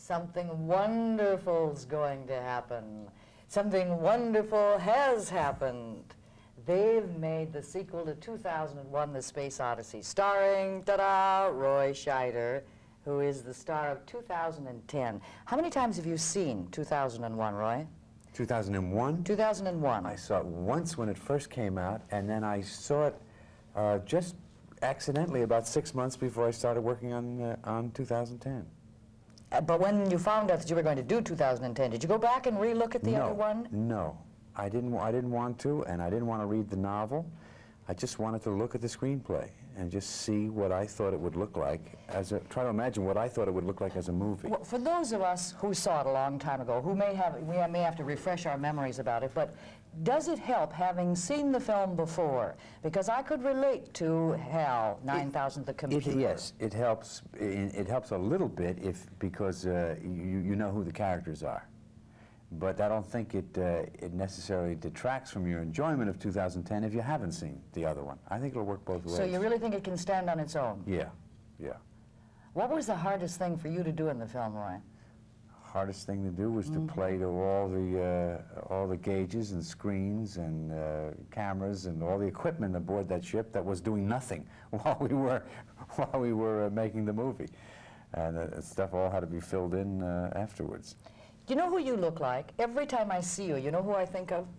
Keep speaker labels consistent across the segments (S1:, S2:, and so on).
S1: Something wonderful's going to happen. Something wonderful has happened. They've made the sequel to 2001, The Space Odyssey, starring, ta-da, Roy Scheider, who is the star of 2010. How many times have you seen 2001, Roy?
S2: 2001?
S1: 2001.
S2: I saw it once when it first came out, and then I saw it just accidentally about 6 months before I started working on 2010.
S1: But when you found out that you were going to do 2010, did you go back and re-look at the other one?
S2: No, I didn't want to, and I didn't want to read the novel. I just wanted to look at the screenplay and just see what I thought it would look like try to imagine what I thought it would look like as a movie.
S1: Well, for those of us who saw it a long time ago, we may have to refresh our memories about it, but does it help having seen the film before? Because I could relate to HAL 9000, the computer.
S2: Yes, it helps. It helps a little bit because you know who the characters are. But I don't think it necessarily detracts from your enjoyment of 2010 if you haven't seen the other one. I think it'll work both ways.
S1: So you really think it can stand on its own?
S2: Yeah, yeah.
S1: What was the hardest thing for you to do in the film, Roy?
S2: Hardest thing to do was to play to all the gauges and screens and cameras and all the equipment aboard that ship that was doing nothing while we were making the movie, and that stuff all had to be filled in afterwards.
S1: Do you know who you look like? Every time I see you, you know who I think of?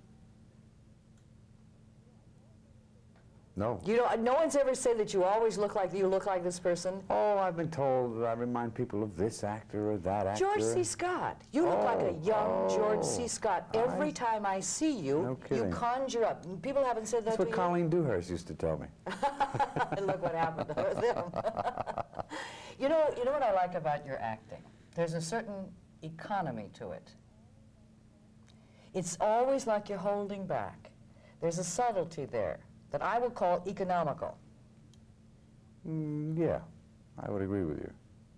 S2: No.
S1: You know, no one's ever said that you always look like this person?
S2: Oh, I've been told I remind people of this actor or that actor.
S1: George C. Scott. You look like a young George C. Scott. Every time I see you, you conjure up. People haven't said that to you.
S2: That's what Colleen Dewhurst used to tell me.
S1: And look what happened to them. You know what I like about your acting? There's a certain economy to it. It's always like you're holding back. There's a subtlety there that I would call economical.
S2: Yeah, I would agree with you.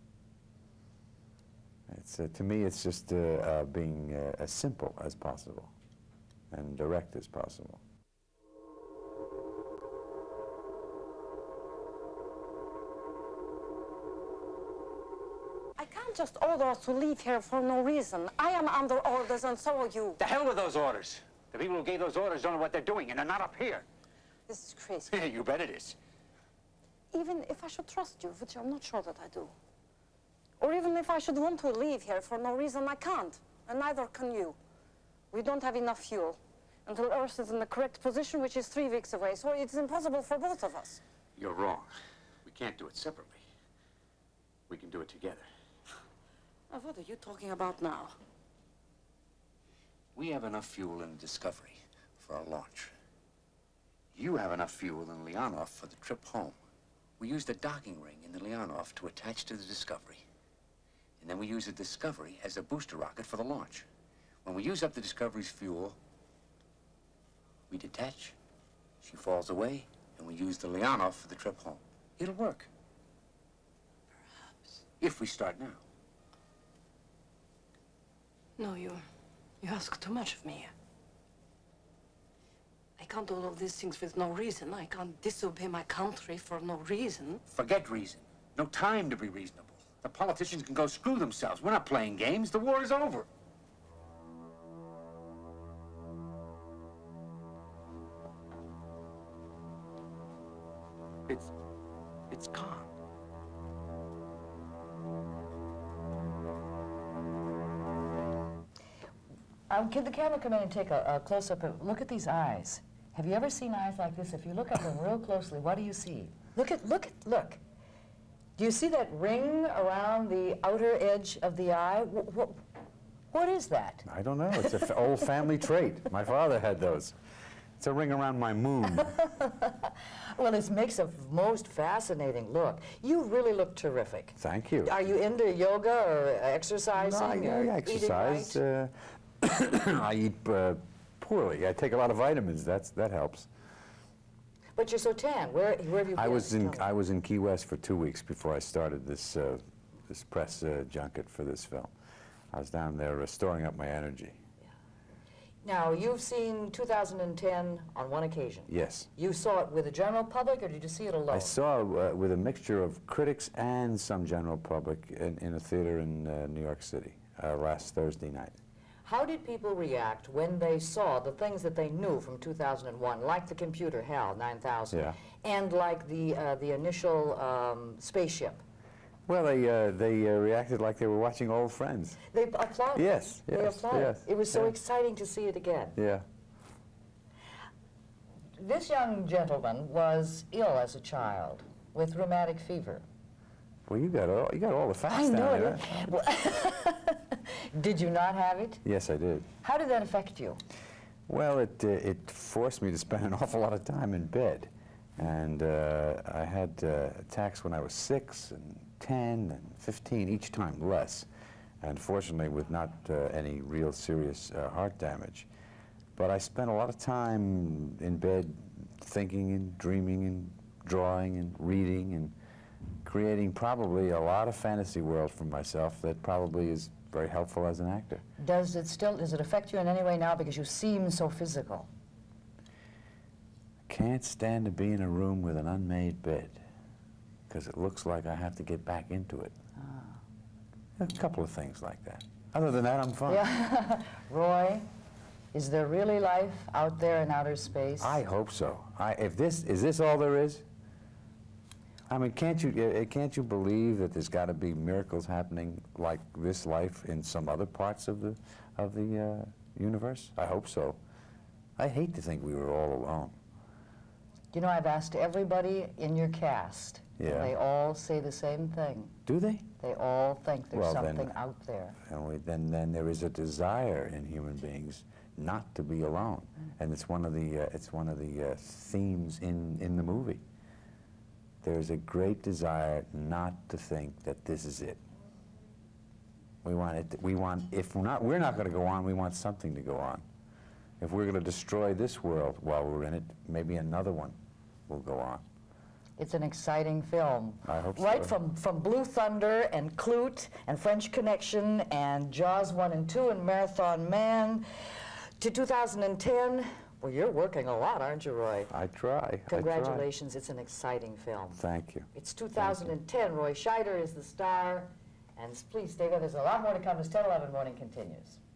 S2: It's to me, it's just being as simple as possible and direct as possible.
S3: I can't just order us to leave here for no reason. I am under orders and so are you.
S4: The hell with those orders. The people who gave those orders don't know what they're doing, and they're not up here.
S3: This is crazy.
S4: You bet it is.
S3: Even if I should trust you, which I'm not sure that I do, or even if I should want to leave here for no reason, I can't, and neither can you. We don't have enough fuel until Earth is in the correct position, which is 3 weeks away, so it's impossible for both of us.
S4: You're wrong. We can't do it separately. We can do it together.
S3: Now, what are you talking about now?
S4: We have enough fuel in Discovery for our launch. You have enough fuel in Leonov for the trip home. We use the docking ring in the Leonov to attach to the Discovery. And then we use the Discovery as a booster rocket for the launch. When we use up the Discovery's fuel, we detach, she falls away, and we use the Leonov for the trip home. It'll work.
S3: Perhaps.
S4: If we start now.
S3: No, you ask too much of me. I can't do all of these things with no reason. I can't disobey my country for no reason.
S4: Forget reason. No time to be reasonable. The politicians can go screw themselves. We're not playing games. The war is over. It's calm.
S1: Can the camera come in and take a close-up? Look at these eyes. Have you ever seen eyes like this? If you look at them real closely, what do you see? Look. Do you see that ring around the outer edge of the eye? What is that?
S2: I don't know. It's an old family trait. My father had those. It's a ring around my moon.
S1: Well, it makes a most fascinating look. You really look terrific.
S2: Thank you.
S1: Are you into yoga or exercising?
S2: No, I exercise.
S1: Right?
S2: I eat poorly. I take a lot of vitamins. That helps.
S1: But you're so tan. Where have you been?
S2: I was in Key West for 2 weeks before I started this press junket for this film. I was down there storing up my energy.
S1: Now, you've seen 2010 on one occasion.
S2: Yes.
S1: You saw it with the general public, or did you see it alone?
S2: I saw with a mixture of critics and some general public in a theater in New York City last Thursday night.
S1: How did people react when they saw the things that they knew from 2001, like the computer HAL 9000,
S2: Yeah.
S1: and like the initial spaceship?
S2: Well, they reacted like they were watching old friends.
S1: They applauded.
S2: Yes,
S1: They
S2: yes,
S1: applauded.
S2: yes,
S1: It was so
S2: yeah.
S1: exciting to see it again.
S2: Yeah.
S1: This young gentleman was ill as a child with rheumatic fever.
S2: Well, you got all the facts
S1: I
S2: down
S1: know
S2: there.
S1: it. Well, did you not have it?
S2: Yes, I did.
S1: How did that affect you?
S2: Well, it forced me to spend an awful lot of time in bed. And I had attacks when I was 6 and 10 and 15, each time less. And fortunately with not any real serious heart damage. But I spent a lot of time in bed thinking and dreaming and drawing and reading and creating probably a lot of fantasy world for myself that probably is very helpful as an actor.
S1: Does it affect you in any way now because you seem so physical?
S2: Can't stand to be in a room with an unmade bed because it looks like I have to get back into it. A couple of things like that. Other than that, I'm fine.
S1: Yeah. Roy, is there really life out there in outer space?
S2: I hope so. Is this all there is? I mean, can't you believe that there's got to be miracles happening like this life in some other parts of the universe? I hope so. I hate to think we were all alone.
S1: You know, I've asked everybody in your cast,
S2: Yeah.
S1: and they all say the same thing.
S2: Do they?
S1: They all think there's
S2: Well,
S1: something out there.
S2: And then there is a desire in human beings not to be alone, and it's one of the themes in the movie. There's a great desire not to think that this is it. We're not going to go on, we want something to go on. If we're going to destroy this world while we're in it, maybe another one will go on.
S1: It's an exciting film.
S2: I hope so.
S1: Right from Blue Thunder and Clute and French Connection and Jaws 1 and 2 and Marathon Man to 2010. Well, you're working a lot, aren't you, Roy?
S2: I try.
S1: Congratulations. It's an exciting film.
S2: Thank you.
S1: It's 2010. Roy Scheider is the star. And please stay with us. There's a lot more to come as 10/11 Morning continues.